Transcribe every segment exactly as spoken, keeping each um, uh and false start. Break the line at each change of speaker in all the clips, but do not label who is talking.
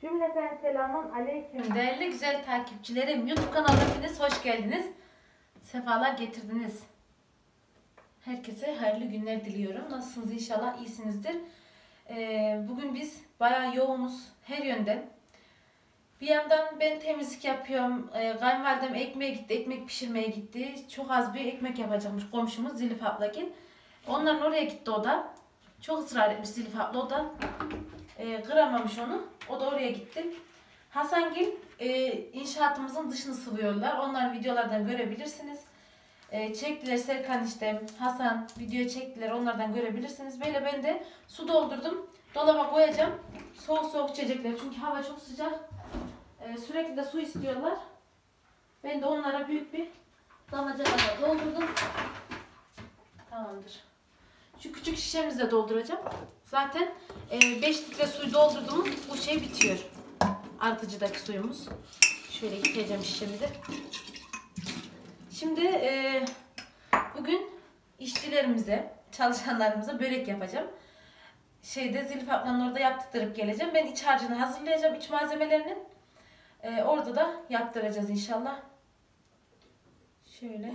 Cümleten selamun aleyküm. Değerli güzel takipçilerim, YouTube kanalıma hepiniz hoş geldiniz. Sefalar getirdiniz. Herkese hayırlı günler diliyorum. Nasılsınız? İnşallah iyisinizdir. Ee, bugün biz bayağı yoğunuz her yönden. Bir yandan ben temizlik yapıyorum. Ee, kayınvalidem ekmeğe gitti, ekmek pişirmeye gitti. Çok az bir ekmek yapacakmış komşumuz Zilif ablagil. Onların oraya gitti o da. Çok ısrar etmiş Zilif abla, o da e, kıramamış onu. O da oraya gitti. Hasangil e, inşaatımızın dışını sıvıyorlar. Onları videolardan görebilirsiniz. E, çektiler Serkan işte, Hasan video çektiler. Onlardan görebilirsiniz. Böyle ben de su doldurdum. Dolaba koyacağım. Soğuk soğuk içecekler. Çünkü hava çok sıcak. E, sürekli de su istiyorlar. Ben de onlara büyük bir damacana doldurdum. Tamamdır. Şu küçük şişemizle dolduracağım. Zaten beş litre suyu doldurduğumuz bu şey bitiyor. Artıcıdaki suyumuz. Şöyle yıkayacağım şişemizi. Şimdi e, bugün işçilerimize, çalışanlarımıza börek yapacağım. Şeyde Zilif ablanın orada yaptırıp geleceğim. Ben iç harcını hazırlayacağım, iç malzemelerinin. E, orada da yaptıracağız inşallah. Şöyle.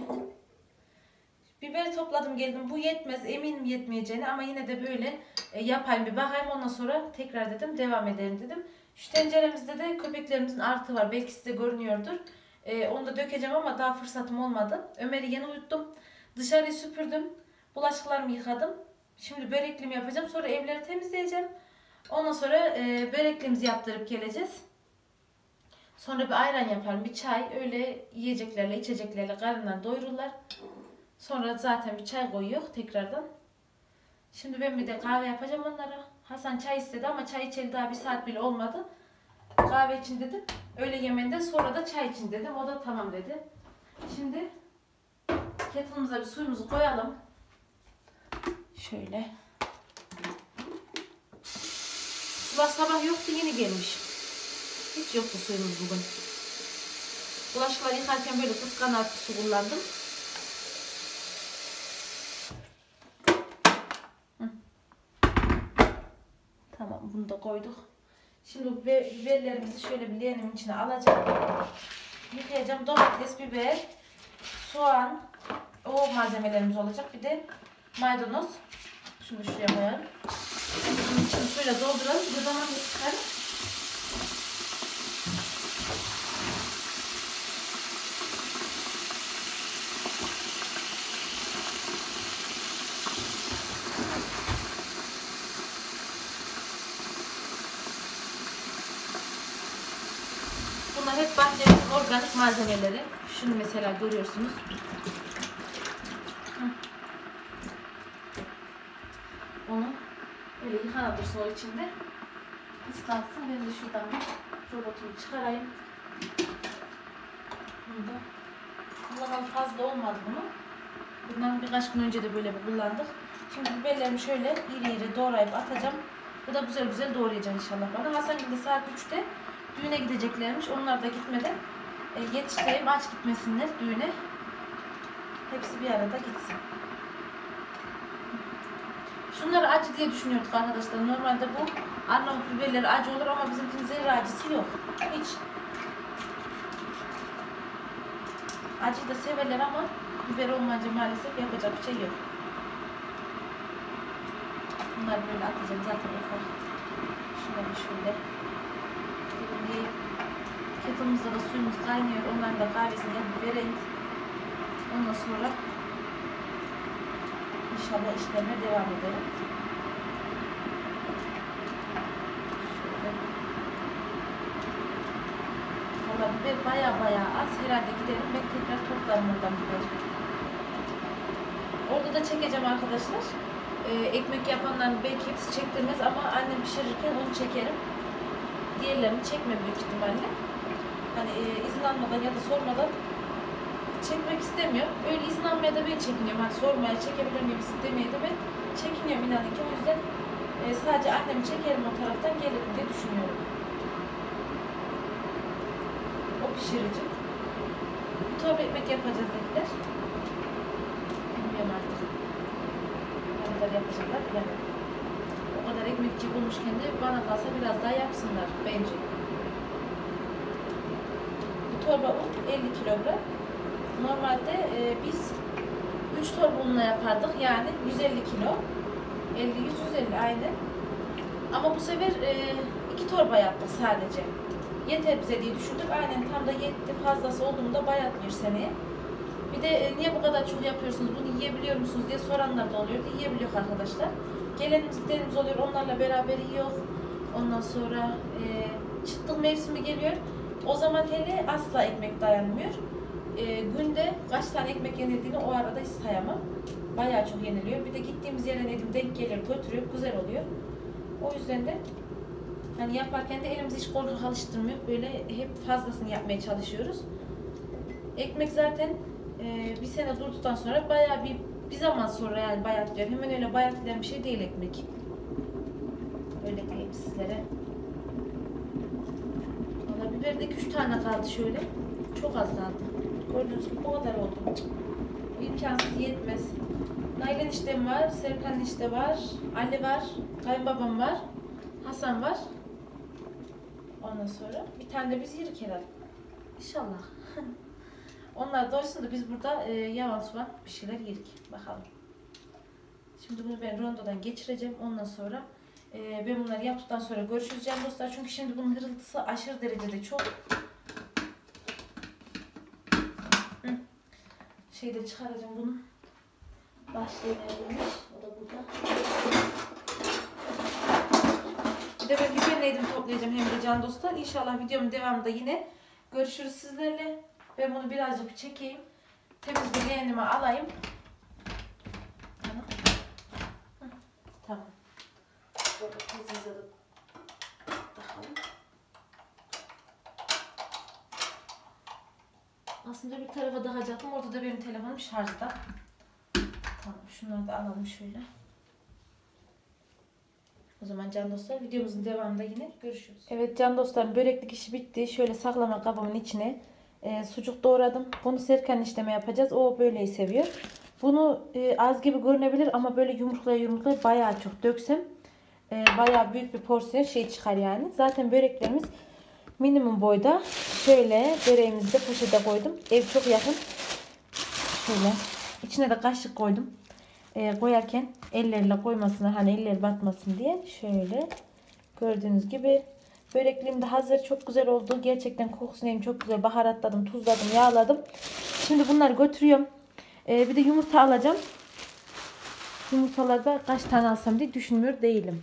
Biber topladım geldim. Bu yetmez. Eminim yetmeyeceğini ama yine de böyle e, yapayım bir bakayım. Ondan sonra tekrar dedim devam edelim dedim. Şu tenceremizde de köpeklerimizin artı var. Belki size görünüyordur. E, onu da dökeceğim ama daha fırsatım olmadı. Ömer'i yeni uyuttum. Dışarıyı süpürdüm. Bulaşıklarımı yıkadım. Şimdi böreklimi yapacağım. Sonra evleri temizleyeceğim. Ondan sonra e, böreklimizi yaptırıp geleceğiz. Sonra bir ayran yaparım. Bir çay. Öyle yiyeceklerle içeceklerle karınlarını doyururlar. Sonra zaten bir çay koyuyor tekrardan. Şimdi ben bir de kahve yapacağım onlara. Hasan çay istedi ama çay içeli daha bir saat bile olmadı. Kahve için dedim. Öğle yemeğinden sonra da çay için dedim. O da tamam dedi. Şimdi kettle'ımıza bir suyumuzu koyalım. Şöyle. Sular sabah yoktu, yeni gelmiş. Hiç yoktu suyumuz bugün. Bulaşıkları yıkarken böyle kıskan artı su kullandım. Tamam, bunu da koyduk. Şimdi biberlerimizi şöyle bir leğenimin içine alacağım. Yıkayacağım. Domates, biber, soğan, o malzemelerimiz olacak. Bir de maydanoz. Şunu şuraya koyalım. Bunun içini suyla dolduralım. Bir domates çıkarım. Bunlar hep bahçenin organik malzemeleri. Şunu mesela görüyorsunuz. Onu böyle yıkana dursun o içinde. Islansın. Ben de şuradan bir robotumu çıkarayım. Bunu da kullanalı fazla olmadı bunu. Bundan birkaç gün önce de böyle bir kullandık. Şimdi biberlerimi şöyle iri iri doğrayıp atacağım. Bu da güzel güzel doğrayacağım inşallah bana. Hasan şimdi saat üçte düğüne gideceklermiş. Onlar da gitmeden e, yetiştireyim, aç gitmesinler düğüne. Hepsi bir arada gitsin. Şunları acı diye düşünüyorduk arkadaşlar. Normalde bu Arnavut biberleri acı olur ama bizimkinin zerre acısı yok. Hiç. Acıyı da severler ama biber olmayınca maalesef yapacak bir şey yok. Bunları böyle atacağım zaten ufak. Şöyle şöyle. Şimdi kettle'ımızda da suyumuz kaynıyor. Onların da kahvesini yapıp vereyim. Ondan sonra inşallah işlerine devam edelim. Şöyle. Valla biber baya baya az. Herhalde giderim. Ben tekrar toplarım oradan biber. Orada da çekeceğim arkadaşlar. Ee, ekmek yapanların belki hepsi çektirmez ama annem pişirirken onu çekerim. Diğerlerini çekme büyük ihtimalle. Hani e, izin almadan ya da sormadan çekmek istemiyorum. Öyle izin almaya da ben çekiniyorum. Hani sormaya, çekebilir miyim demeye de ben çekiniyorum inanın ki. O yüzden e, sadece annemi çekerim o taraftan gelirim diye düşünüyorum. O pişirici. Bir torba ekmek yapacağız dediler. Bilmiyorum artık. Ne kadar yapacaklar bilemem. O kadar ekmekçi bulmuşken de bana kalsa biraz daha yapsınlar bence. torba un elli kilogram. Normalde e, biz üç torba unla yapardık yani yüz elli kilo. elli yüz yüz elli aynı. Ama bu sefer e, iki torba yaptık sadece. Yeter bize diye düşündük. Aynen tam da yetti. Fazlası olduğunda bayatlıyor seneye. Bir de e, niye bu kadar çok yapıyorsunuz, bunu yiyebiliyor musunuz diye soranlar da oluyordu. Yiyebiliyor arkadaşlar. Gelenimiz gidenimiz oluyor, onlarla beraber yiyor. Ondan sonra e, çıtlık mevsimi geliyor. O zaman hele asla ekmek dayanmıyor. E, günde kaç tane ekmek yenildiğini o arada hiç sayamam. Bayağı çok yeniliyor. Bir de gittiğimiz yere Nedim denk geliyor, götürüyor, güzel oluyor. O yüzden de hani yaparken de elimizi hiç korkak alıştırmıyor. Böyle hep fazlasını yapmaya çalışıyoruz. Ekmek zaten e, bir sene durduktan sonra bayağı bir bir zaman sonra yani bayatlıyor. Hemen öyle bayatlayan bir şey değil ekmek. Öyle diyeyim sizlere. Valla biber de iki üç tane kaldı şöyle. Çok az kaldı. Gördüğünüz gibi bu kadar oldu. İmkansız yetmez. Nail'in işlem var, Serkan'ın işte var, Ali var, kayınbabam var, Hasan var. Ondan sonra bir tane de biz yerik herhalde. İnşallah. Onlar doysun da biz burada e, yavan soğan bir şeyler yedik. Bakalım. Şimdi bunu ben rondodan geçireceğim. Ondan sonra e, ben bunları yaptıktan sonra görüşürüz canım dostlar. Çünkü şimdi bunun hırıltısı aşırı derecede çok. Hı. Şeyde çıkaracağım bunu. Başlayın evlenmiş. O da burada. Bir de ben biber neydim toplayacağım hem de can dostlar. İnşallah videomun devamında yine görüşürüz sizlerle. Ben bunu birazcık bir çekeyim. Temiz bir leğenime alayım. Tamam. Hı. Tamam. Böyle tezimize de takalım. Aslında bir tarafa takacaktım. Orada da benim telefonum şarjda. Tamam. Şunları da alalım şöyle. O zaman can dostlar videomuzun devamında yine görüşürüz. Evet can dostlarım, böreklik işi bitti. Şöyle saklama kabımın içine e, sucuk doğradım. Bunu Serkan işleme yapacağız. O böyleyi seviyor. Bunu e, az gibi görünebilir ama böyle yumruklaya yumruklaya bayağı çok döksem e, bayağı büyük bir porsiyon şey çıkar yani. Zaten böreklerimiz minimum boyda. Şöyle böreğimizi de poşete koydum. Ev çok yakın. Şöyle içine de kaşık koydum. E, koyarken ellerle koymasına, hani eller batmasın diye şöyle gördüğünüz gibi börekliğim de hazır. Çok güzel oldu. Gerçekten kokusunu hem çok güzel baharatladım, tuzladım, yağladım. Şimdi bunları götürüyorum. E, bir de yumurta alacağım. Yumurtalarda kaç tane alsam diye düşünmüyor değilim.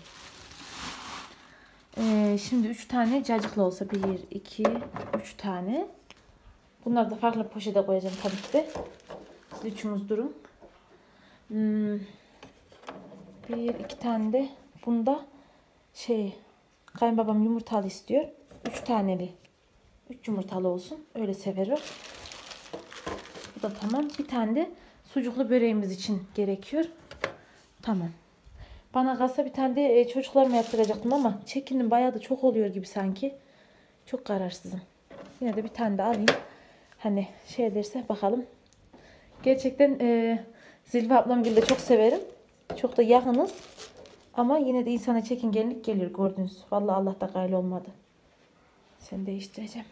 E, şimdi üç tane cacıklı olsa bir, iki, üç tane. Bunları da farklı poşete koyacağım tabii ki de. Siz üçümüz durun. Hmm, bir iki tane de bunda şey kayınbabam yumurtalı istiyor. Üç taneli. Üç yumurtalı olsun. Öyle severim. Bu da tamam. Bir tane de sucuklu böreğimiz için gerekiyor. Tamam. Bana kalsa bir tane de çocuklarıma yaptıracaktım ama çekindim. Bayağı da çok oluyor gibi sanki. Çok kararsızım. Yine de bir tane de alayım. Hani şey ederse bakalım. Gerçekten e, Zilve ablamgil'i de çok severim. Çok da yakınız. Ama yine de insana çekingenlik geliyor gördünüz. Vallahi Allah'ta gayrı olmadı. Sen değiştireceğim.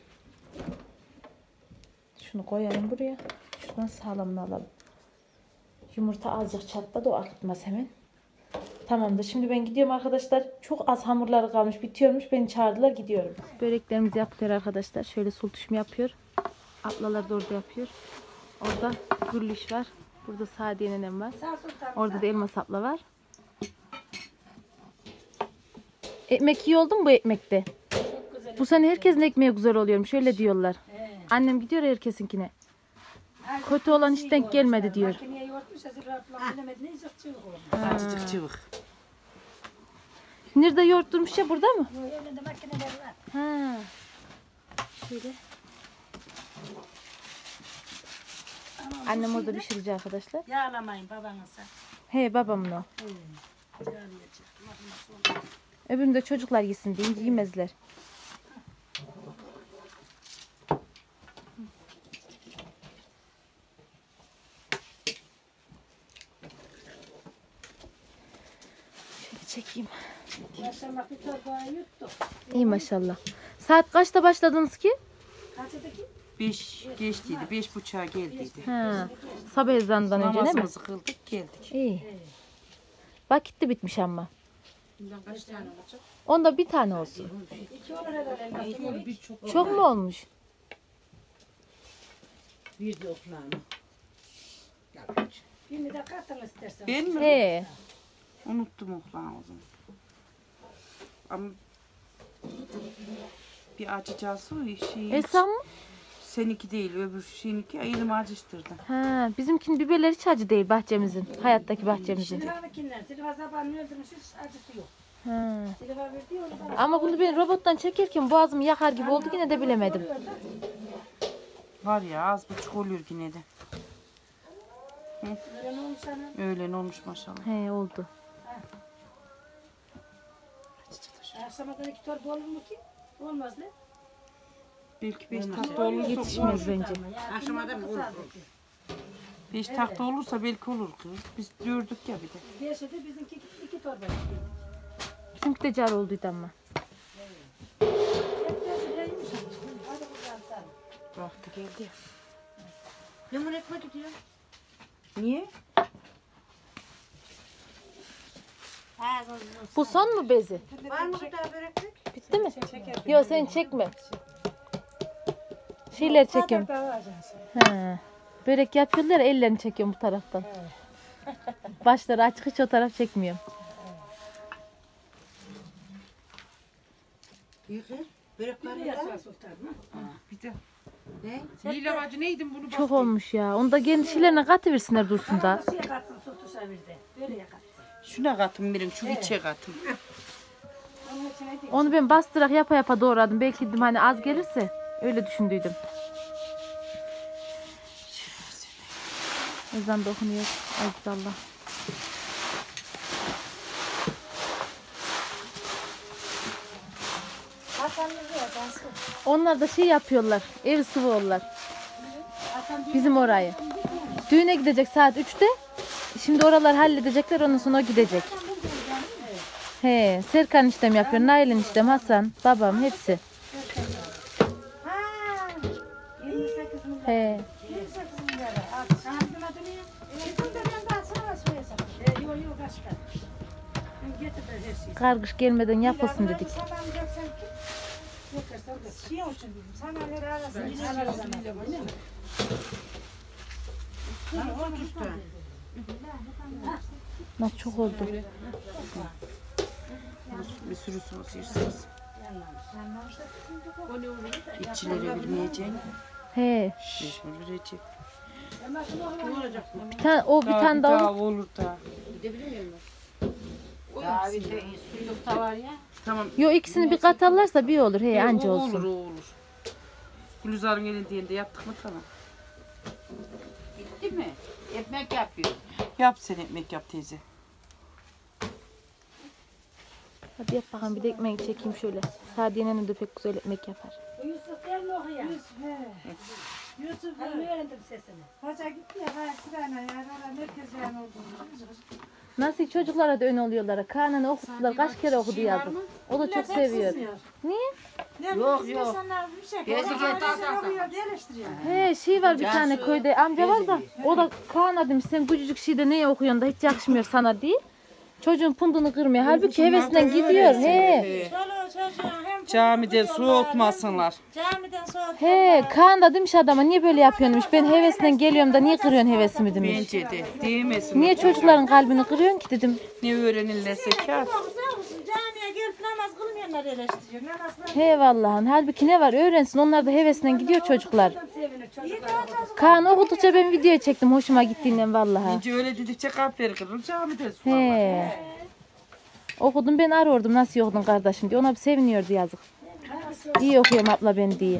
Şunu koyalım buraya. Şuradan sağlamını alalım. Yumurta azıcık çatladı, o akıtmaz hemen. Tamamdır. Şimdi ben gidiyorum arkadaşlar. Çok az hamurları kalmış. Bitiyormuş. Beni çağırdılar. Gidiyorum. Böreklerimizi yapıyor arkadaşlar. Şöyle sultuşum yapıyor. Ablalar da orada yapıyor. Orada Gürlüş var. Burada Sadiye nenem var. Orada da Elmas abla var. Ekmek iyi oldu mu bu ekmekte? Bu sene herkesin ekmeği güzel oluyormuş. Öyle diyorlar. He. Annem gidiyor herkesinkine. Kötü olan hiç denk gelmedi diyor.
Acıcık cıvık.
Nerede yoğurtturmuş ya, burada mı?
Önünde makineler var.
Ha. Şöyle. Annem orada pişirecek arkadaşlar.
Yağlamayın babanıza.
He, babamın o. Öbürünü de çocuklar yesin deyince yemezler. Şöyle çekeyim.
Maşallah bir torbayı yuttuk.
İyi maşallah. Saat kaçta başladınız ki?
Kaçtaki?
beş geçtiydi. Beş buçuğa geldiydi.
Ha. Sabah ezanından önce değil mi?
Namazımızı kıldık geldik.
İyi. Vakit de bitmiş ama.
Bundan kaç tane olacak?
Onda bir tane olsun.
İki olur herhalde.
Bir çok
Çok mu olmuş?
Bir de oklağını.
Birini de katın istersen.
Ben mi?
He.
Unuttum oğlan o zaman. Ama bir acıcası o şey.
Esam mı?
Seninki değil, öbür şeyinki elim acıştırdı.
Ha, bizimkinin biberleri hiç acı değil bahçemizin. Hayattaki bahçemizin.
Siliva'nınkinden. Siliva'nın sabahını öldürmüş. Hiç acısı yok.
Ha.
Siliva verdi ya onu bana.
Ama bunu ben robottan çekerken boğazımı yakar gibi oldu yine de bilemedim.
Var ya az buçuk oluyor yine de.
Öyle olmuş ana.
Öğlen olmuş maşallah.
He oldu.
Akşama kadar iki torba olur mu ki? Olmaz ne?
Belki beş takta olursa
Yetişmez bence.
Akşama da mı olur?
beş takta olursa belki olur kız. Biz dördük ya bir de.
Beşe de bizimki iki, iki torba.
Bizimki de car olduydu ama.
Hepsi neymiş? Hadi buradan sen.
Baktı geldi ya.
Limon ekmek gidiyor.
Niye?
Bu son mu bezi?
Var mı daha böreklik?
Bitti mi? Yok sen çekme. Şeyler çekiyorum. Ha. Börek yapıyorlar ellerini çekiyorum bu taraftan. Başları açık hiç o taraf çekmiyorum.
Yıkır. Börek var
Bir
ya.
yasa sultan mı?
Bir de.
Ne?
Lila bacı neydin bunu bak.
Çok olmuş ya. Onu da kendi şeylerine katıversinler dursun da.
Nasıl yakarsın sultuşa bir de? Böyle yakarsın.
Şuna katın birin, şu içe katın.
Onun içine değil.
Onu ben bastırarak yapa yapa doğradım. Belki dedim hani az gelirse öyle düşündüydüm. Ezan da okunuyor. Aziz Allah.
Hasan'ın yakarsın.
Onlar da şey yapıyorlar. Ev sıvıyorlar. Bizim orayı. Düğüne gidecek saat üçte. Şimdi oralar halledecekler. Ondan sonra o gidecek. He, Serkan işlem yapıyor. Nail'in işlem, Hasan, babam hepsi.
Ha. yirmi sekiz milyar.
He.
yirmi sekiz milyar. Al. Sana bir adı ne? Evet. Bunu da ben daha sana söylesem. E, yok yok başka. Ben getir de her şeyi.
Kargış gelmeden yapılsın dedik.
Sana alacaksan ki. Yakarsan da. Şey için dedim. Sana ne arasın? Alırız ama.
Lan on üç tane.
Nasıl çok oldu.
Bir sürü sos yersiniz. İççileri bilmeyeceğim.
He.
Mecbur verecek.
Ne olacak bu?
Bir tane, o bir
Daha
tane
bir
daha.
daha olur da.
Gidebilir miyim ben? Daha bir de suyluk da var ya.
Tamam.
Yo ikisini bir katarlarsa bir olur. He
E,
anca
o Olur
olsun.
o olur. Gülizar'ın elinde yaptık mı tamam.
Bitti mi? Ekmek yapıyor.
Yap sen ekmek yap teyze.
Hadi yap bakalım bir de ekmeği çekeyim şöyle. Sadiye nenem de pek güzel ekmek yapar.
Yusuf gel mi okuyan? Yusuf he. Yusuf he. Ben öğrendim sesini.
Hoca gitti ya, ha sırayla ya, ara merkez yani oldu.
Nasıl çocuklara da ön oluyorlar. Kaan'ını okuttular. Kaç kere okudu yazık. O da çok seviyor. Niye?
Yok, yok.
İnsanlar bir şey,
Gezi
o
gel,
zaman
tak,
bizi
tak, tak.
okuyor, geliştiriyor.
He şey var bir
Cansu,
tane köyde amca var da o da Kaan'a demiş sen küçücük şeyde neye okuyorsun da hiç yakışmıyor sana diye. Çocuğun pundunu kırmıyor. Halbuki hevesinden gidiyor. He.
Çoluğu çocuğu hem
Camide
çocuk
soğutmasınlar.
okuyorlar, Camiden soğuk.
He Kaan da demiş adama niye böyle yapıyorsun demiş. Ben hevesinden geliyorum da niye kırıyorsun hevesimi demiş.
Bence de. Değmesin.
Niye çocukların kalbini kırıyorsun ki dedim.
Ne öğrenirlerse kâr.
Okusa olsun, camiye gelip namaz kılmayanlar eleştiriyor. Namaz kılmayanlar.
He vallahi halbuki ne var öğrensin. Onlar da hevesinden gidiyor çocuklar.
Sevinir çocuklar.
Kaan okudukça ben video çektim hoşuma gittiğinden vallahi.
Bence öyle dedikçe kalpleri kırılır camide su.
He. Okudum ben arıyordum nasıl okudun kardeşim diye. Ona bir seviniyordu yazık. İyi okuyorum abla ben diye.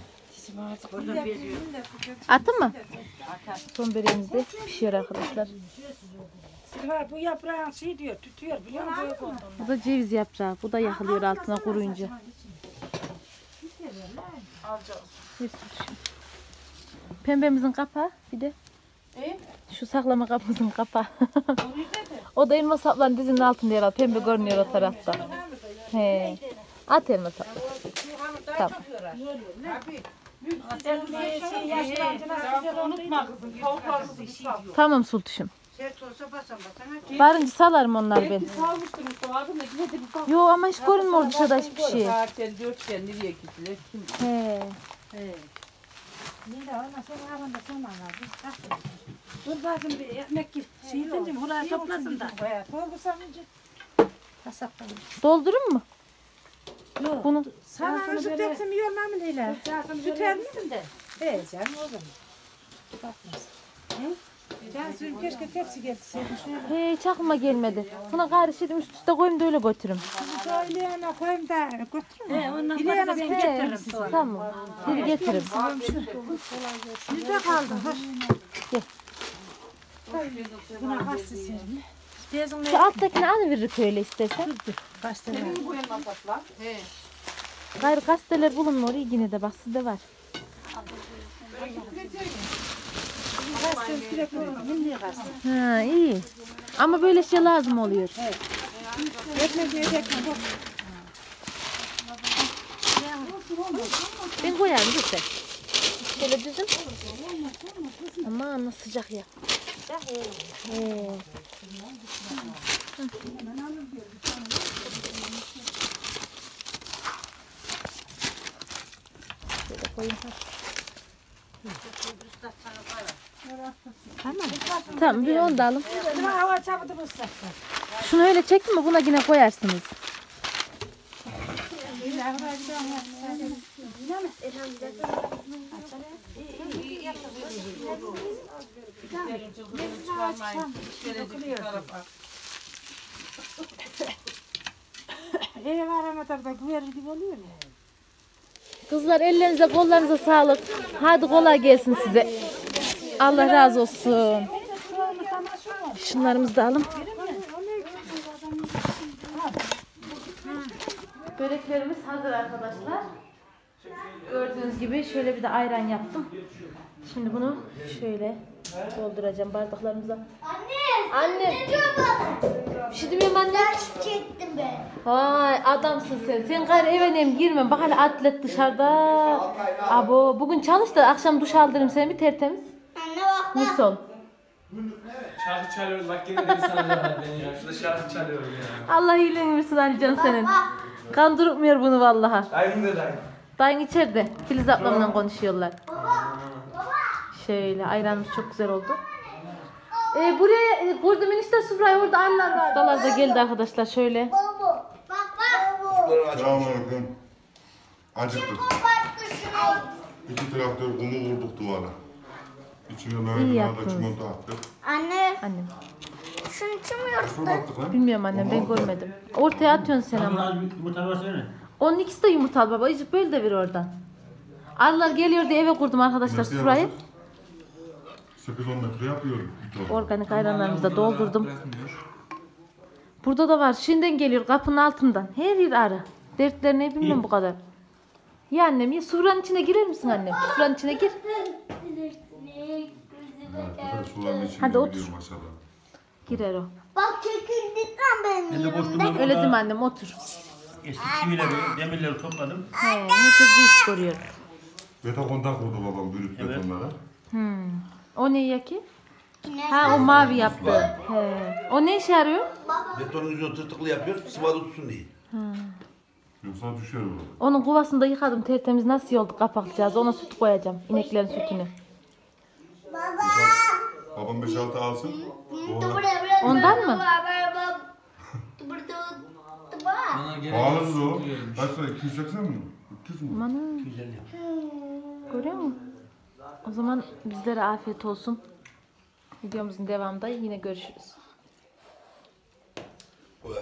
Attın mı? Son böreğimiz de pişiyor arkadaşlar.
Silva bu yaprağın şey diyor, tutuyor biliyor musun? Böyle koydum.
Bu da ceviz yaprağı. Bu da yakılıyor altına kuruyunca. Bir sürü şey. Pembemizin kapağı bir de. Şu saklama kapımızın kapağı. O da elma saplan dizinin altında herhalde. Pembe görünüyor o tarafta. He. At elma saplan. Tamam.
Şey, yaşlanınca nasıl güzel oldu.
Unutma kızım. Tavuklarımızı bir sal.
Tamam Sultuşum.
Sert olsa basan basan.
Barınca salarım onlar ben.
Belki salmıştım Mustafa abi de yine de bir bak.
Yo ama hiç görünmüyor dışarıda hiçbir şey.
Zaten dörtgen nereye gittiler? Kim?
He.
Yine olmasa yarın da sonra var. Dur bakın bir ekmek gir. Şeyinden mi? Buraya toplasın da. Dolgursam önce. Kasaptan.
Doldurun mu?
Yok.
Bunu
Sana ışık tepsim yormam mı Leyla? Süter misin de?
He canım o zaman. Bakmaz.
Can suyum keşke tepsi getirseydim şöyle.
he, hiç aklıma gelmedi. Buna karıştırdım üst üste koyayım da öyle götürürüm.
Söyleyene koyayım da götürürüm.
He ondan
İleyene
sonra ben
sen
getiririm
He,
sonra.
tamam. Geri getiririm.
Nerede kaldın? Hoş.
Gel.
Buna kaçtı serin.
Bezin
Şu alttakini alıverir öyle istersen.
kaçtı.
Senin bu elma satlar. He.
Gayrı gazeteler bulunmuyor yine de bak sizde var.
Kaçtı sürekli milli kaçtı.
Ha iyi. Ama böyle şey lazım oluyor.
Ekmek yiyecek mi? Bak.
Ben koyarım lütfen. Şöyle düzüm. Aman nasıl sıcak ya. He. Şöyle koyayım. Tamam. Tamam bir onu da alın.
Buna hava çabuk ıslatlar.
Şunu öyle çektin mi buna yine koyarsınız.
Eve varana da güverir gibi oluyor ya.
Kızlar ellerinize kollarınıza sağlık. Hadi kolay gelsin size. Allah razı olsun. Şunlarımızı da alın. Böreklerimiz hazır arkadaşlar. Gördüğünüz gibi şöyle bir de ayran yaptım. Şimdi bunu şöyle dolduracağım bardaklarımıza.
Anne!
Anne.
Ne diyor bana?
Bir şey demiyorum anne.
Ders çektim ben.
Vay adamsın sen. Sen gayrı eve neyim girmem. Bak hala atlet dışarıda. Abo bugün çalış da akşam duş aldırayım seni bir tertemiz.
Anne bak bak.
Mis ol.
Şarkı çalıyoruz bak yine de bir sana cevap beni ya. Şurada şarkı çalıyoruz ya.
Allah iyiliğini versin Alican senin. Kandırmıyor bunu vallahi.
Dayım da dayım.
Dayın içeride. Filiz ablamla konuşuyorlar. Şöyle ayranımız çok güzel oldu. Ee, buraya e, kurdum enişte sufrayı orada anneler var. Ustalar da geldi arkadaşlar şöyle.
Baba. Bak bak.
Selamünaleyküm. Acıktık.
Kapattı şunu.
İki traktör kumu vurduk duvara. İçine
İyi
mayonez da
yaptınız.
çimento attık.
Anne.
Annem.
Şunu içmiyor.
Nasıl baktık lan?
Bilmiyorum annem ben görmedim. Ortaya atıyorsun sen ama.
Yumurta versene.
Onun ikisi de yumurtalı baba. İyice böyle de ver oradan. Arılar geliyor diye eve kurdum arkadaşlar
Metreye
sufrayı.
baktık. sekiz on metre yapıyorum. Bir ton.
Organik ayranlarımızı da doldurdum. Burada da var. Şimdiden geliyor kapının altından. Her yer arı. Dertleri ne bilmem bu kadar. Ya annem ya sufranın içine girer misin annem? Sufranın içine gir.
Arkadaş suların içinde
Hadi otur.
gidiyor maşallah.
Girer o.
Bak çekildik lan benim
Ben de
yerimden.
koştum.
Öyle değil mi annem otur.
Eski çivileri, demirleri topladım.
He, herkes bir iş görüyor.
Beta kontak vurdu babam bürüt
Evet.
betonlara.
Hmm. O ne ya ki? Ha o mavi yaptı. He. O ne işe yarıyor?
Betonun yüzünü tırtıklı yapıyor, sıvada tutsun diye.
Yoksa düşer bu.
Onun kovasını da yıkadım tertemiz. Nasıl oldu kapaklayacağız? Ona süt koyacağım. İneklerin sütünü.
Babam beş altı alsın. Doğru.
Ondan mı?
Pahalı o. Kaç lira? iki yüz seksen mi? üç yüz mü?
Aman. Görüyor musun? O zaman bizlere afiyet olsun. Videomuzun devamında yine görüşürüz.